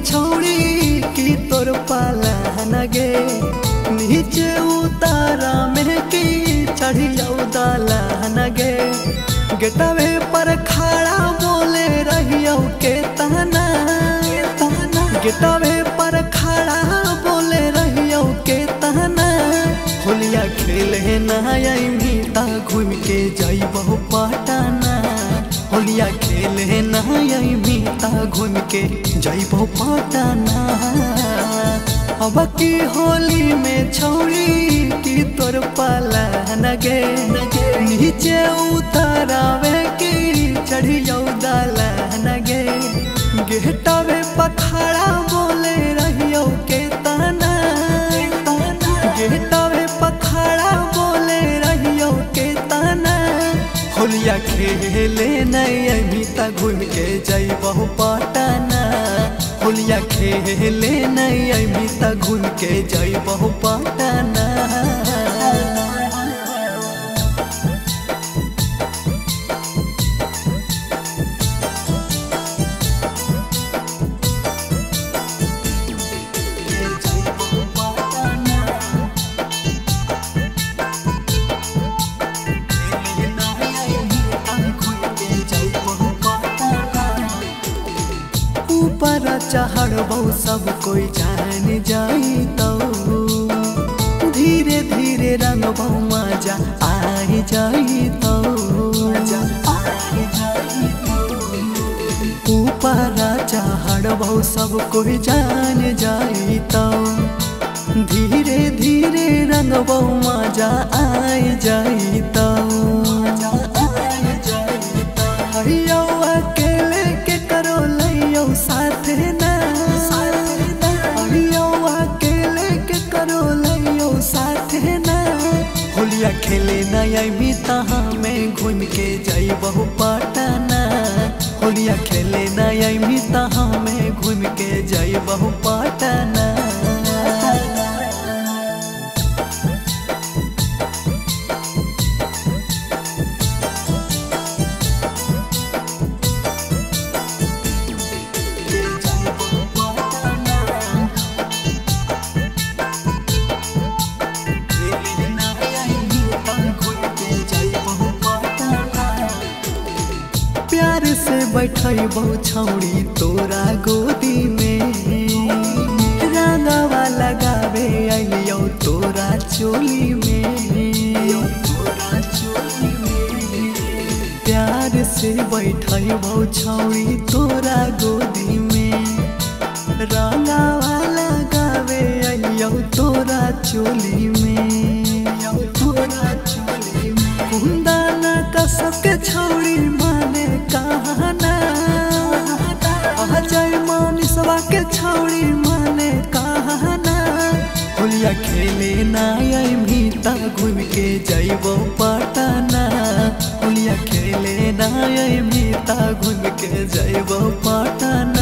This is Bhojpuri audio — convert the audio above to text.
छौड़ी की तोर पाला नगे नीचे उतारा में की चढ़िया दाला नगे गेटवे पर खड़ा बोले रहियो के ताना गेटवे पर खड़ा बोले रहियो के ताना होलिया खेले ना मीता घूम के जाइबो पटना होलिया खेले ना मीता घूम के जाइबो पटना अब की होली में छौड़ी की तोर पाला नगे नीचे उतारावे की चढ़िया दाला नगे गेटवे पखड़ा बोले रहियो के ताना गेटवे पखड़ा बोले रहियो के ताना होलिया खेले नहीं मीता घूम के जाइबो पटना होलिया खेले नहीं मीता घूम के जाइबो पटना। ऊपर चढ़बो सब कोई जान जाई तो धीरे धीरे रंगबो मजा आई जाई तो ऊपर चढ़बो सब कोई जान जाई तो धीरे धीरे रंगबो मजा आई जाई तो अकेले के करो लियो साथ ना अकेले के करो लियो साथ ना होलिया खेले नया मीता में घूम के जाइबो पटना होलिया खेले नया मीता में घूम के जाइबो पटना। प्यार से बैठबो छौड़ी तोरा गोदी में रंगवा लगावे आइयो तोरा चोली में प्यार से बैठबो छौड़ी तोरा गोदी में रंगवा लगावे आइयो तोरा चोली में कुंदाना कसक के छौड़ी माने कहना अजय मानिसवा के छौड़ी माने कहना होलिया खेले ना मीता घूम के जाइबो पटना होलिया खेले ना मीता घूम के जाइबो पटना।